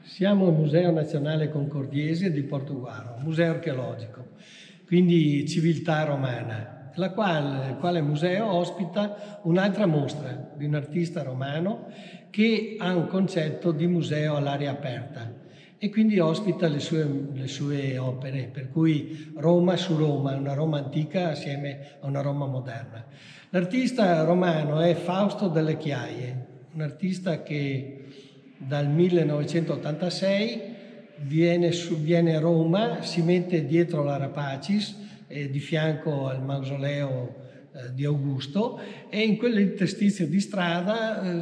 Siamo al Museo Nazionale Concordiese di Portogruaro, museo archeologico, quindi civiltà romana, il quale museo ospita un'altra mostra di un artista romano che ha un concetto di museo all'aria aperta e quindi ospita le sue opere, per cui Roma su Roma, una Roma antica assieme a una Roma moderna. L'artista romano è Fausto Delle Chiaie, un artista che dal 1986 viene a Roma, si mette dietro l'Ara Pacis, di fianco al mausoleo di Augusto, e in quell'interstizio di strada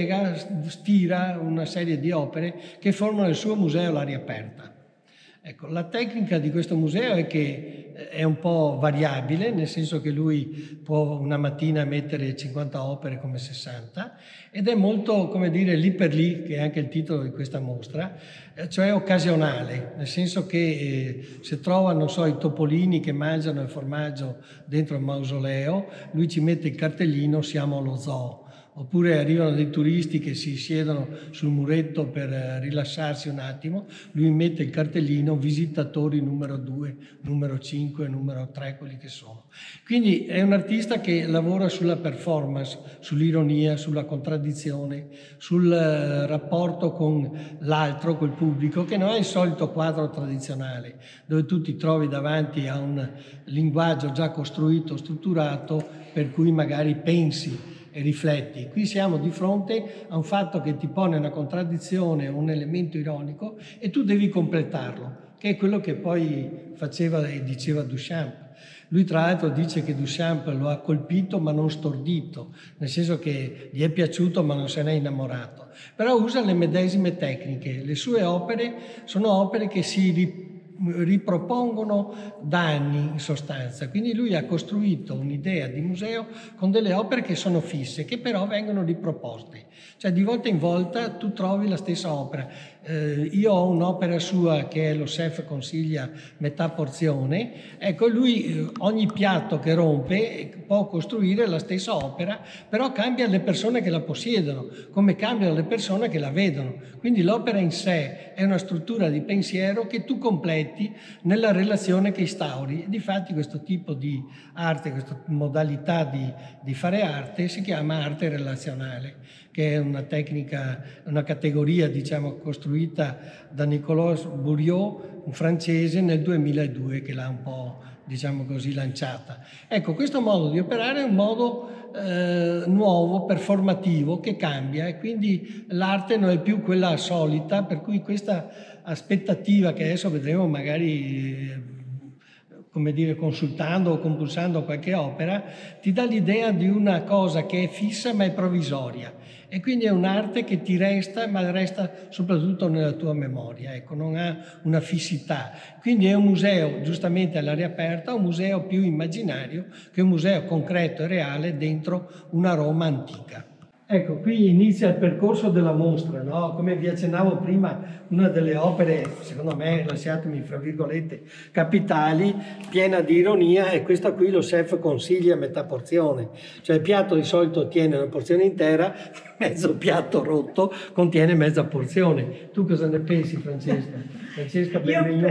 stira una serie di opere che formano il suo museo all'aria aperta. Ecco, la tecnica di questo museo è che è un po' variabile, nel senso che lui può una mattina mettere 50 opere come 60, ed è molto, come dire, lì per lì, che è anche il titolo di questa mostra, cioè occasionale, nel senso che se trova, non so, i topolini che mangiano il formaggio dentro il mausoleo, lui ci mette il cartellino "Siamo allo zoo". Oppure arrivano dei turisti che si siedono sul muretto per rilassarsi un attimo, lui mette il cartellino "Visitatori numero 2, numero 5, numero 3", quelli che sono. Quindi è un artista che lavora sulla performance, sull'ironia, sulla contraddizione, sul rapporto con l'altro, col pubblico, che non è il solito quadro tradizionale, dove tu ti trovi davanti a un linguaggio già costruito, strutturato, per cui magari pensi e rifletti. Qui siamo di fronte a un fatto che ti pone una contraddizione, un elemento ironico, e tu devi completarlo, che è quello che poi faceva e diceva Duchamp. Lui tra l'altro dice che Duchamp lo ha colpito ma non stordito, nel senso che gli è piaciuto ma non se n'è innamorato. Però usa le medesime tecniche. Le sue opere sono opere che si ripropongono da anni in sostanza, quindi lui ha costruito un'idea di museo con delle opere che sono fisse, che però vengono riproposte, cioè di volta in volta tu trovi la stessa opera. Io ho un'opera sua che è Lo chef consiglia metà porzione, ecco, lui ogni piatto che rompe può costruire la stessa opera, però cambia le persone che la possiedono, come cambiano le persone che la vedono, quindi l'opera in sé è una struttura di pensiero che tu completi nella relazione che instauri. Difatti questo tipo di arte, questa modalità di fare arte si chiama arte relazionale, che è una tecnica, una categoria, diciamo, costruita da Nicolas Bourriaud, un francese, nel 2002, che l'ha un po', diciamo così, lanciata. Ecco, questo modo di operare è un modo nuovo, performativo, che cambia, e quindi l'arte non è più quella solita, per cui questa aspettativa che adesso vedremo magari, come dire, consultando o compulsando qualche opera, ti dà l'idea di una cosa che è fissa ma è provvisoria, e quindi è un'arte che ti resta, ma resta soprattutto nella tua memoria, ecco, non ha una fissità. Quindi è un museo giustamente all'aria aperta, un museo più immaginario che un museo concreto e reale dentro una Roma antica. Ecco, qui inizia il percorso della mostra, no? Come vi accennavo prima, una delle opere, secondo me, lasciatemi fra virgolette, capitali, piena di ironia, è questa qui, Lo chef consiglia metà porzione. Cioè il piatto di solito tiene una porzione intera, mezzo piatto rotto contiene mezza porzione. Tu cosa ne pensi, Francesca? Francesca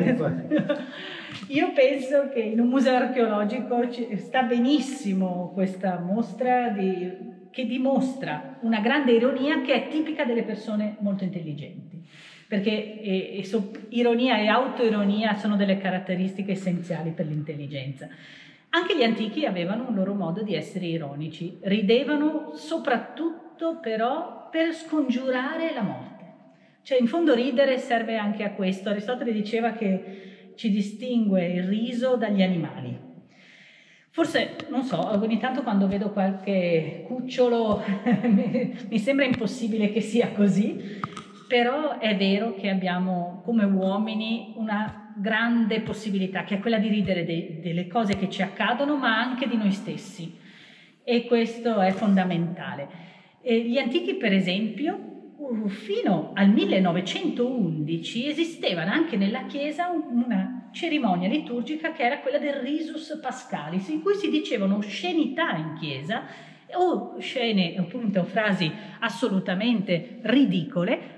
Io penso che in un museo archeologico sta benissimo questa mostra che dimostra una grande ironia che è tipica delle persone molto intelligenti, perché ironia e autoironia sono delle caratteristiche essenziali per l'intelligenza. Anche gli antichi avevano un loro modo di essere ironici, ridevano soprattutto però per scongiurare la morte. Cioè in fondo ridere serve anche a questo. Aristotele diceva che ci distingue il riso dagli animali. Forse, non so, ogni tanto quando vedo qualche cucciolo mi sembra impossibile che sia così, però è vero che abbiamo come uomini una grande possibilità, che è quella di ridere delle cose che ci accadono, ma anche di noi stessi, e questo è fondamentale. Gli antichi, per esempio, fino al 1911 esisteva anche nella Chiesa una cerimonia liturgica che era quella del risus pascalis, in cui si dicevano oscenità in Chiesa, o scene, appunto, frasi assolutamente ridicole,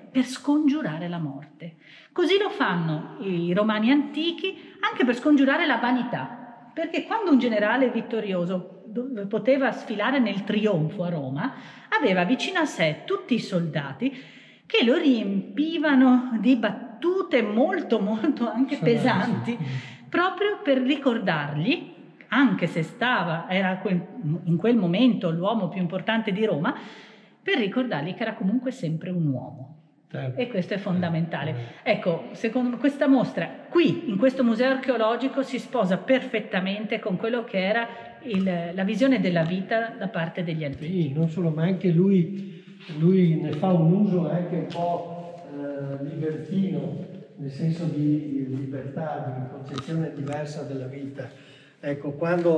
per scongiurare la morte. Così lo fanno i romani antichi anche per scongiurare la vanità, perché quando un generale vittorioso poteva sfilare nel trionfo a Roma, aveva vicino a sé tutti i soldati che lo riempivano di battute molto anche pesanti, proprio per ricordargli, anche se era in quel momento l'uomo più importante di Roma, per ricordargli che era comunque sempre un uomo. E questo è fondamentale. Ecco, secondo me questa mostra qui, in questo museo archeologico, si sposa perfettamente con quello che era la visione della vita da parte degli antichi. Sì, non solo, ma anche lui ne fa un uso anche un po' libertino, nel senso di libertà, di concezione diversa della vita. Ecco,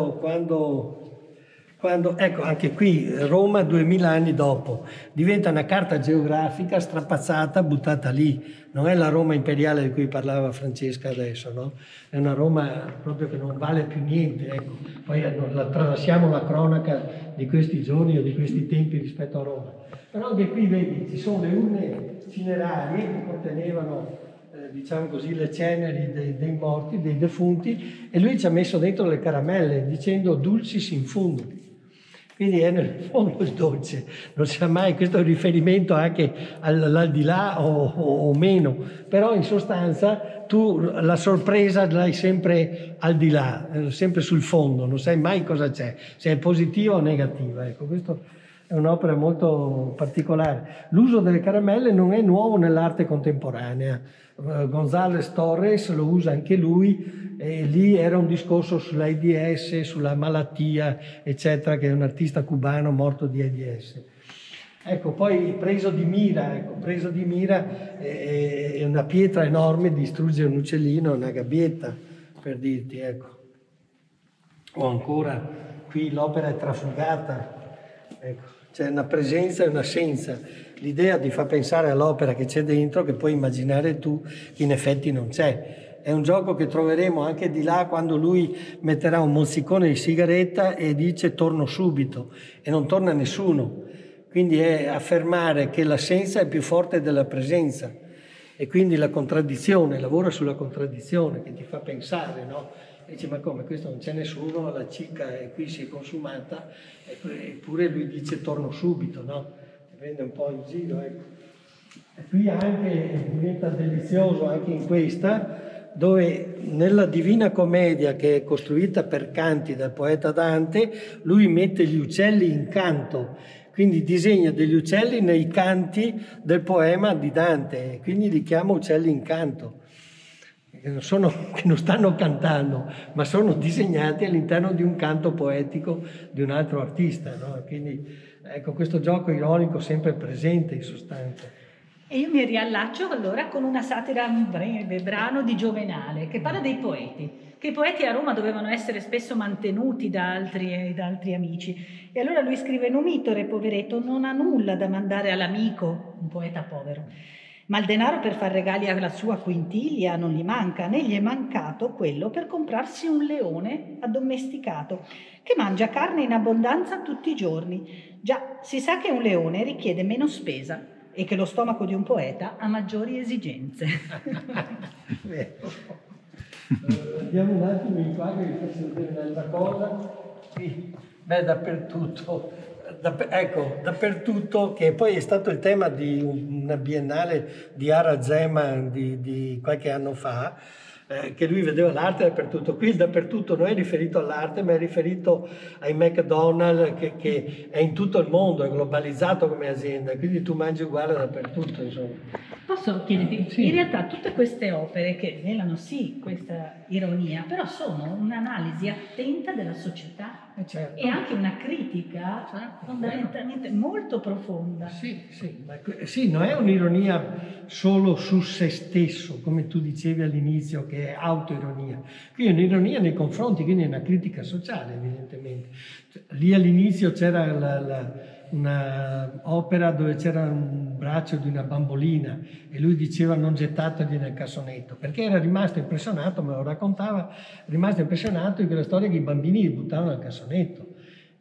ecco, anche qui Roma 2000 anni dopo diventa una carta geografica strapazzata, buttata lì. Non è la Roma imperiale di cui parlava Francesca adesso, no? È una Roma proprio che non vale più niente, ecco. Poi tralasciamo la cronaca di questi giorni o di questi tempi rispetto a Roma. Però anche qui vedi, ci sono le urne cinerarie che contenevano diciamo così, le ceneri dei morti, dei defunti, e lui ci ha messo dentro le caramelle dicendo dulcis in fundo. Quindi è nel fondo il dolce, non si sa mai, questo è un riferimento anche all'aldilà o meno, però in sostanza tu la sorpresa l'hai sempre al di là, sempre sul fondo, non sai mai cosa c'è, se è positiva o negativa. Ecco, questo è un'opera molto particolare. L'uso delle caramelle non è nuovo nell'arte contemporanea. González Torres lo usa anche lui, e lì era un discorso sull'AIDS, sulla malattia, eccetera, che è un artista cubano morto di AIDS. Ecco, poi preso di mira è una pietra enorme, distrugge un uccellino, una gabbietta, per dirti, ecco. O ancora, qui l'opera è trafugata, ecco, c'è una presenza e un'assenza. L'idea ti fa pensare all'opera che c'è dentro, che puoi immaginare tu, che in effetti non c'è. È un gioco che troveremo anche di là quando lui metterà un mozzicone di sigaretta e dice torno subito, e non torna nessuno. Quindi è affermare che l'assenza è più forte della presenza, e quindi la contraddizione, lavora sulla contraddizione che ti fa pensare, no? E dice, ma come, questo non c'è nessuno, la cicca qui si è consumata, eppure lui dice torno subito, no? Prende un po' in giro, ecco. E qui anche diventa delizioso anche in questa, dove nella Divina Commedia, che è costruita per canti dal poeta Dante, lui mette gli uccelli in canto, quindi disegna degli uccelli nei canti del poema di Dante, quindi li chiama uccelli in canto, che non stanno cantando, ma sono disegnati all'interno di un canto poetico di un altro artista, no? Quindi ecco, questo gioco ironico sempre presente in sostanza. E io mi riallaccio allora con una satira, un breve brano di Giovenale che parla dei poeti, che i poeti a Roma dovevano essere spesso mantenuti da altri amici. E allora lui scrive: Numitore, poveretto, non ha nulla da mandare all'amico, un poeta povero, ma il denaro per far regali alla sua quintiglia non gli manca, né gli è mancato quello per comprarsi un leone addomesticato, che mangia carne in abbondanza tutti i giorni. Già, si sa che un leone richiede meno spesa e che lo stomaco di un poeta ha maggiori esigenze. Andiamo un attimo in qua che vi faccio vedere un'altra cosa. Qui, dappertutto. Dappertutto, che poi è stato il tema di una biennale di Ara Zeman di qualche anno fa, che lui vedeva l'arte dappertutto. Qui il dappertutto non è riferito all'arte, ma è riferito ai McDonald's, che è in tutto il mondo, è globalizzato come azienda, quindi tu mangi uguale dappertutto, insomma. Posso chiederti, sì. In realtà tutte queste opere che rivelano sì questa ironia, però sono un'analisi attenta della società, certo, e anche una critica, certo, fondamentalmente molto profonda. Sì, non è un'ironia solo su se stesso, come tu dicevi all'inizio, che è autoironia. Qui è un'ironia nei confronti, quindi è una critica sociale, evidentemente. Lì all'inizio c'era una opera dove c'era un braccio di una bambolina e lui diceva non gettateli nel cassonetto, perché era rimasto impressionato, me lo raccontava, rimasto impressionato di quella storia che i bambini li buttavano nel cassonetto.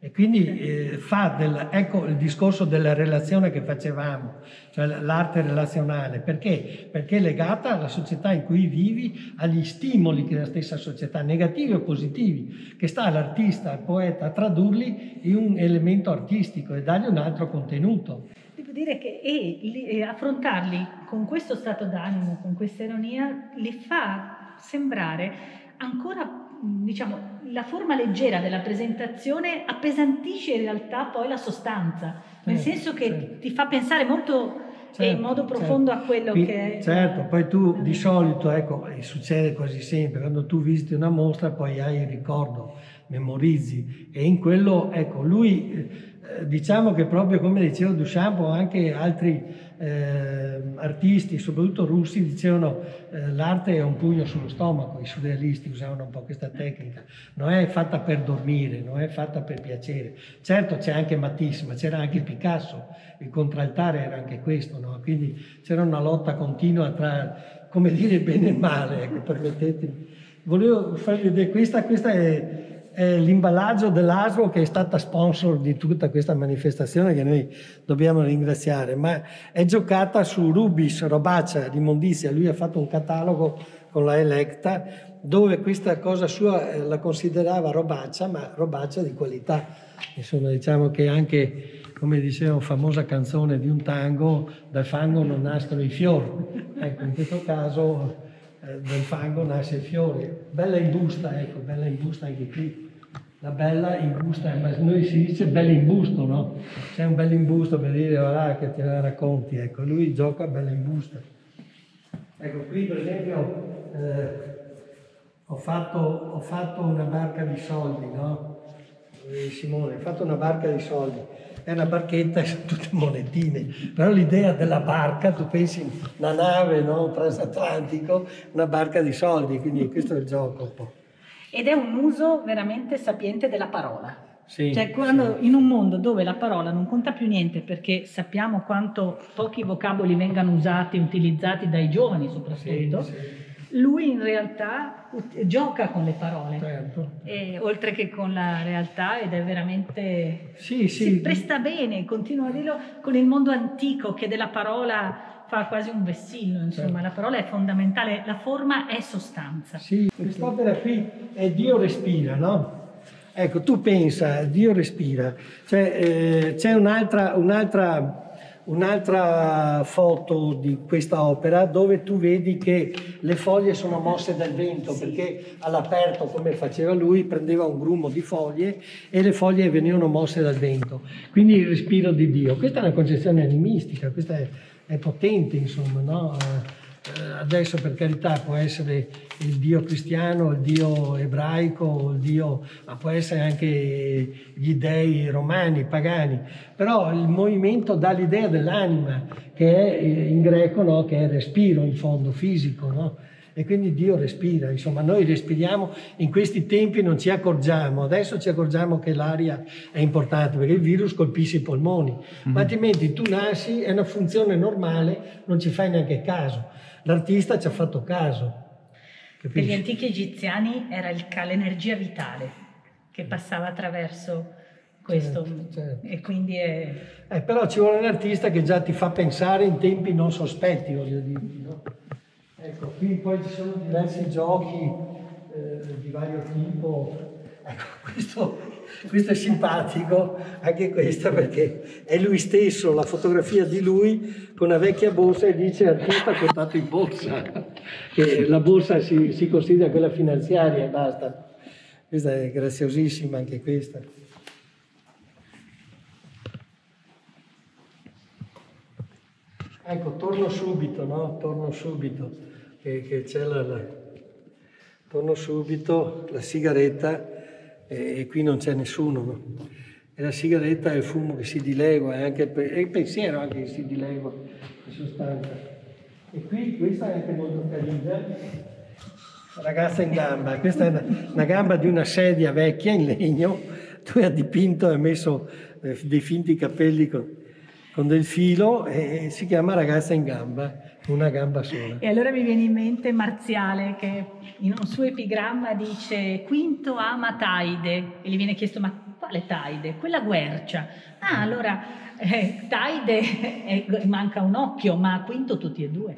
E quindi ecco il discorso della relazione che facevamo, cioè l'arte relazionale. Perché? Perché è legata alla società in cui vivi, agli stimoli che la stessa società, negativi o positivi, che sta all'artista, al poeta, a tradurli in un elemento artistico e dargli un altro contenuto. Devo dire che affrontarli con questo stato d'animo, con questa ironia, li fa sembrare ancora, diciamo, la forma leggera della presentazione appesantisce in realtà poi la sostanza, nel senso che ti fa pensare molto in modo profondo a quello che è. Certo, poi tu di solito, ecco, succede quasi sempre, quando tu visiti una mostra poi hai il ricordo, memorizzi, e in quello, ecco, lui diciamo che proprio come diceva Duchamp o anche altri artisti, soprattutto russi, dicevano l'arte è un pugno sullo stomaco. I surrealisti usavano un po' questa tecnica, non è fatta per dormire, non è fatta per piacere. Certo c'è anche Matisse, ma c'era anche Picasso, il contraltare era anche questo, no? Quindi c'era una lotta continua tra, come dire, bene e male, ecco, permettetemi. Volevo farvi vedere questa è l'imballaggio dell'ASLO, che è stata sponsor di tutta questa manifestazione, che noi dobbiamo ringraziare, ma è giocata su Rubis, robaccia, l'immondizia. Lui ha fatto un catalogo con la Electa dove questa cosa sua la considerava robaccia, ma robaccia di qualità. Insomma, diciamo che anche, come diceva una famosa canzone di un tango, dal fango non nascono i fiori. Ecco, in questo caso del fango nasce il fiore. Bella imbusta, ecco, bella imbusta anche qui. La bella imbusta, ma noi si dice bella imbusto, no? C'è un bel imbusto per dire, voilà, che te la racconti, ecco, lui gioca bella imbusta. Ecco, qui per esempio ho fatto una barca di soldi, no? Simone, ho fatto una barca di soldi. È una barchetta e sono tutte monetine, però l'idea della barca, tu pensi una nave, no? Transatlantico, una barca di soldi, quindi questo è il gioco un po'. Ed è un uso veramente sapiente della parola. Sì, cioè quando sì. in un mondo dove la parola non conta più niente, perché sappiamo quanto pochi vocaboli vengano usati, utilizzati dai giovani soprattutto, Sì, sì. Lui in realtà gioca con le parole, Certo. Oltre che con la realtà, ed è veramente... Sì. Si presta bene, continuo a dirlo, con il mondo antico che della parola fa quasi un vessillo, insomma. Certo. La parola è fondamentale, la forma è sostanza. Sì, quest'opera qui è Dio respira, no? Ecco, tu pensa, Dio respira. Cioè, c'è un'altra foto di questa opera dove tu vedi che le foglie sono mosse dal vento, perché all'aperto, come faceva lui, prendeva un grumo di foglie e le foglie venivano mosse dal vento. Quindi il respiro di Dio. Questa è una concezione animistica, questa è potente, insomma, no? Adesso, per carità, può essere il Dio cristiano, il Dio ebraico, ma può essere anche gli dei romani, pagani, però il movimento dà l'idea dell'anima, che è in greco, no? Che è respiro, in fondo, fisico, no? E quindi Dio respira, insomma, noi respiriamo, in questi tempi non ci accorgiamo, adesso ci accorgiamo che l'aria è importante perché il virus colpisce i polmoni, ma altrimenti tu nasci, è una funzione normale, non ci fai neanche caso. L'artista ci ha fatto caso. Capisci? Per gli antichi egiziani era l'energia vitale che passava attraverso questo, certo. E quindi è... Però ci vuole un artista che già ti fa pensare in tempi non sospetti, voglio dire, no? Ecco, qui poi ci sono diversi giochi di vario tipo. Ecco, questo è simpatico, anche questo, perché è lui stesso, la fotografia di lui con una vecchia borsa e dice artista portato in borsa, che la borsa si considera quella finanziaria e basta. Questa è graziosissima anche questa. Ecco, torno subito, no? Torno subito, che c'è torno subito, la sigaretta, e qui non c'è nessuno, no? E la sigaretta è il fumo che si dilegua, è il pensiero anche che si dilegua, in sostanza. E qui, questa è anche molto carina, ragazza in gamba, questa è una gamba di una sedia vecchia in legno, dove ha dipinto e ha messo dei finti capelli con del filo, e si chiama Ragazza in gamba, una gamba sola. E allora mi viene in mente Marziale, che in un suo epigramma dice Quinto ama Taide, e gli viene chiesto ma Quale Taide? Quella Guercia. Ah, allora Taide manca un occhio, ma a Quinto tutti e due.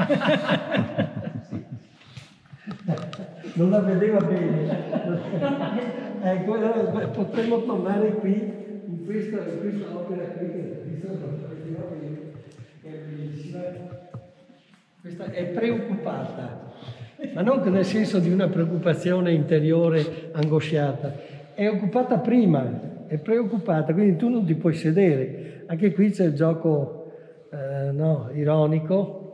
Non la vedeva bene. Potremmo tornare qui, in questa opera qui, che è bellissima. Questa è preoccupata, ma non nel senso di una preoccupazione interiore angosciata, è occupata prima, è preoccupata, quindi tu non ti puoi sedere. Anche qui c'è il gioco ironico.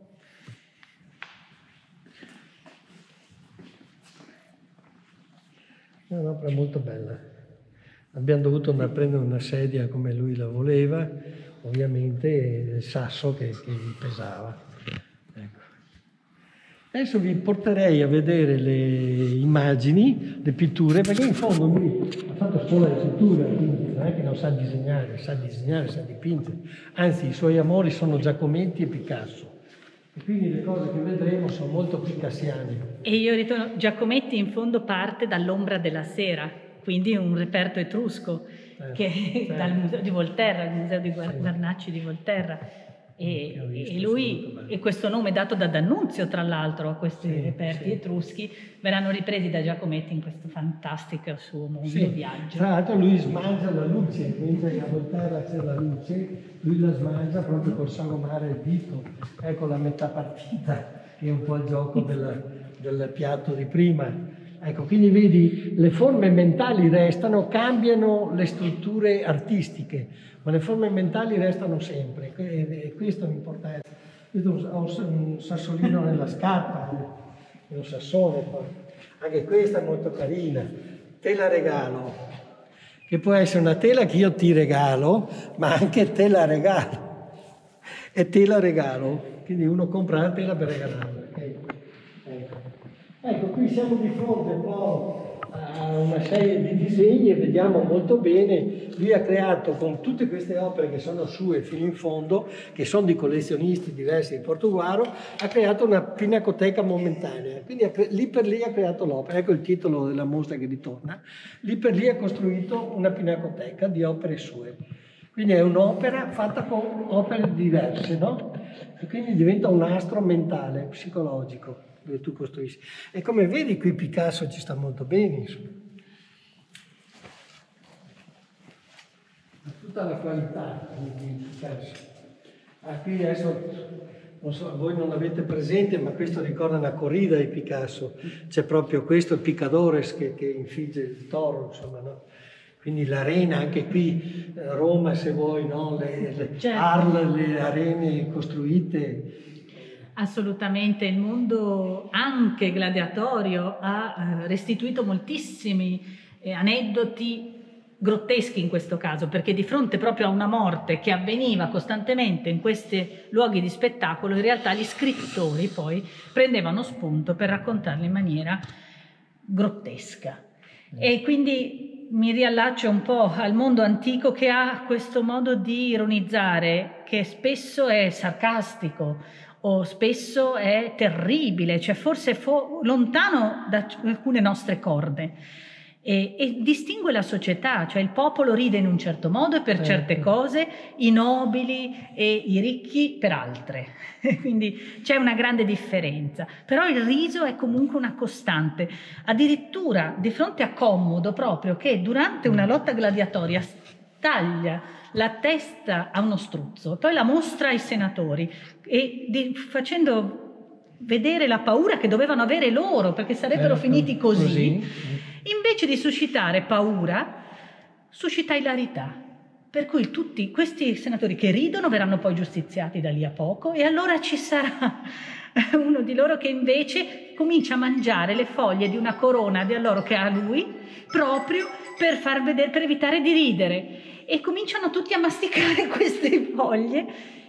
È un'opera molto bella. Abbiamo dovuto andare a prendere una sedia come lui la voleva, ovviamente il sasso che gli pesava. Ecco. Adesso vi porterei a vedere le immagini, le pitture, perché in fondo lui ha fatto scuola di pittura, quindi non è che non sa disegnare, sa dipingere. Anzi, i suoi amori sono Giacometti e Picasso. E quindi le cose che vedremo sono molto picassiane. E io ritorno, Giacometti in fondo parte dall'Ombra della sera, quindi un reperto etrusco dal museo di Volterra, il museo di Guarnacci di Volterra. E lui, e questo nome dato da D'Annunzio tra l'altro a questi reperti etruschi, verranno ripresi da Giacometti in questo fantastico suo mondo viaggio. Tra l'altro lui smangia la luce, mentre a Volterra c'è la luce, lui la smangia proprio col sagomare il dito. Ecco la metà partita, che è un po' il gioco del piatto di prima. Ecco, quindi vedi, le forme mentali restano, cambiano le strutture artistiche, ma le forme mentali restano sempre, e questo è l'importanza. Ho un sassolino nella scarpa, è un sassone poi. Anche questa è molto carina, te la regalo, che può essere una tela che io ti regalo, ma anche te la regalo, e te la regalo, quindi uno compra la tela per regalarla. Ecco, qui siamo di fronte un po' a una serie di disegni e vediamo molto bene, lui ha creato con tutte queste opere che sono sue fino in fondo, che sono di collezionisti diversi di Portoguaro, ha creato una pinacoteca momentanea, quindi lì per lì ha creato l'opera, ecco il titolo della mostra che ritorna, lì per lì ha costruito una pinacoteca di opere sue, quindi è un'opera fatta con opere diverse, no? E quindi diventa un astro mentale, psicologico, dove tu costruisci. E come vedi qui Picasso ci sta molto bene, insomma. Ha tutta la qualità di Picasso. Qui adesso, non so, voi non l'avete presente, ma questo ricorda una corrida di Picasso. C'è proprio questo, il Picadores, che infligge il toro, insomma, no? Quindi l'arena, anche qui, Roma se vuoi, no? Arles, le arene costruite. Assolutamente, il mondo anche gladiatorio ha restituito moltissimi aneddoti grotteschi in questo caso, perché di fronte proprio a una morte che avveniva costantemente in questi luoghi di spettacolo, in realtà gli scrittori poi prendevano spunto per raccontarli in maniera grottesca. E quindi mi riallaccio un po' al mondo antico, che ha questo modo di ironizzare che spesso è sarcastico o spesso è terribile, cioè forse lontano da alcune nostre corde, e distingue la società, cioè il popolo ride in un certo modo e per certe cose, i nobili e i ricchi per altre, quindi c'è una grande differenza, però il riso è comunque una costante, addirittura di fronte a Commodo proprio, che durante una lotta gladiatoria taglia la testa a uno struzzo, poi la mostra ai senatori e facendo vedere la paura che dovevano avere loro, perché sarebbero finiti così. Invece di suscitare paura, suscita ilarità. Per cui tutti questi senatori che ridono verranno poi giustiziati da lì a poco, e allora ci sarà uno di loro che invece comincia a mangiare le foglie di una corona di alloro che ha lui, proprio per far vedere, per evitare di ridere. E cominciano tutti a masticare queste foglie,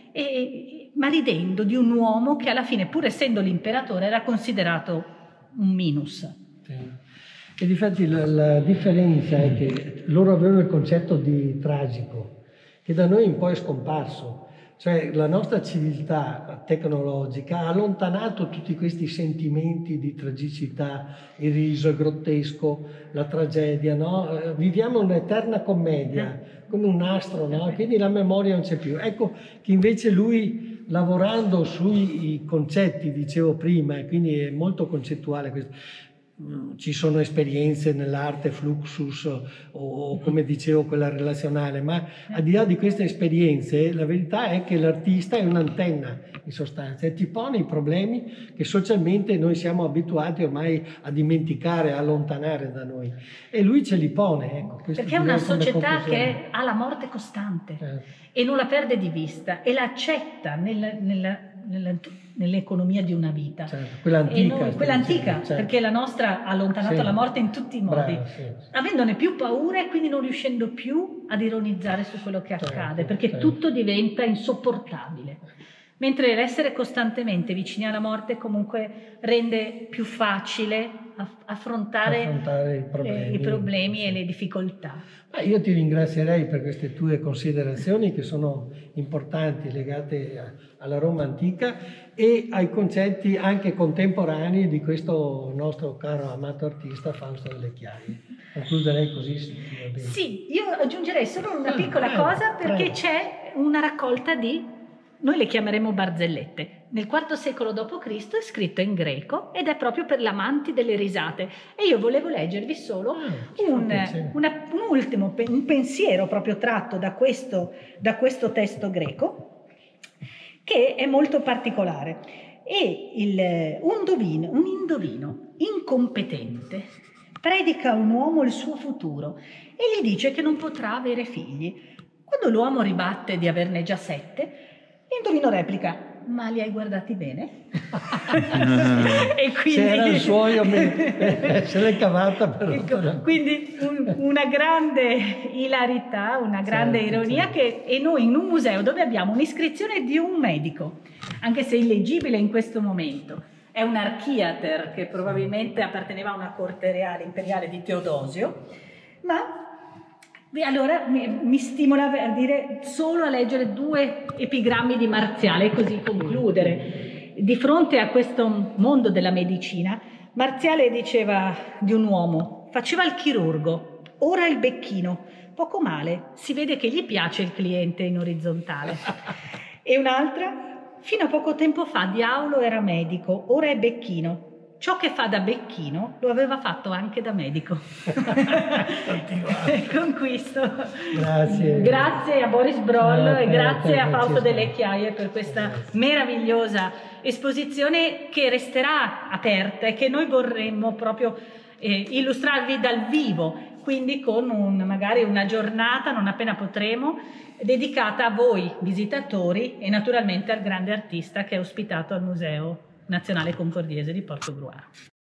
ma ridendo di un uomo che alla fine, pur essendo l'imperatore, era considerato un minus. Sì. E difatti la differenza è che loro avevano il concetto di tragico, che da noi un po' è scomparso. Cioè la nostra civiltà tecnologica ha allontanato tutti questi sentimenti di tragicità, il riso, il grottesco, la tragedia, no? Viviamo un'eterna commedia, come un nastro, no? Quindi la memoria non c'è più. Ecco che invece lui, lavorando sui concetti, dicevo prima, e quindi è molto concettuale questo. Ci sono esperienze nell'arte, fluxus o come dicevo quella relazionale, ma al di là di queste esperienze la verità è che l'artista è un'antenna in sostanza e ti pone i problemi che socialmente noi siamo abituati ormai a dimenticare, a allontanare da noi, e lui ce li pone, ecco, perché è una società che ha la morte costante e non la perde di vista e la accetta nell'economia di una vita, quella antica, perché la nostra ha allontanato la morte in tutti i modi, avendone più paura e quindi non riuscendo più ad ironizzare su quello che accade, perché tutto diventa insopportabile, mentre l'essere costantemente vicini alla morte comunque rende più facile affrontare i problemi e le difficoltà. Io ti ringrazierei per queste tue considerazioni che sono importanti, legate alla Roma antica e ai concetti anche contemporanei di questo nostro caro amato artista Fausto Delle Chiaie. Concluderei così, se ti va bene. Sì, io aggiungerei solo una piccola cosa, perché c'è una raccolta di, noi le chiameremo barzellette. Nel IV secolo d.C. è scritto in greco ed è proprio per l'amanti delle risate. E io volevo leggervi solo un pensiero proprio tratto da questo testo greco, che è molto particolare. E un indovino incompetente predica a un uomo il suo futuro e gli dice che non potrà avere figli. Quando l'uomo ribatte di averne già 7, l'indovino replica: ma li hai guardati bene? E quindi se era il suo, se l'è cavata per ecco, quindi una grande ilarità, una grande ironia. E noi in un museo dove abbiamo un'iscrizione di un medico, anche se illeggibile in questo momento, è un archiater che probabilmente apparteneva a una corte reale imperiale di Teodosio, ma allora mi stimola a dire solo a leggere 2 epigrammi di Marziale e così concludere. Di fronte a questo mondo della medicina, Marziale diceva di un uomo: faceva il chirurgo, ora il becchino, poco male, si vede che gli piace il cliente in orizzontale. E un'altra: fino a poco tempo fa Diavolo era medico, ora è becchino. Ciò che fa da becchino lo aveva fatto anche da medico. Con questo grazie a Boris Broll e grazie a Fausto Delle Chiaie per questa meravigliosa esposizione che resterà aperta e che noi vorremmo proprio illustrarvi dal vivo, quindi con magari una giornata, non appena potremo, dedicata a voi visitatori e naturalmente al grande artista che è ospitato al Museo Nazionale Concordiese di Portogruaro.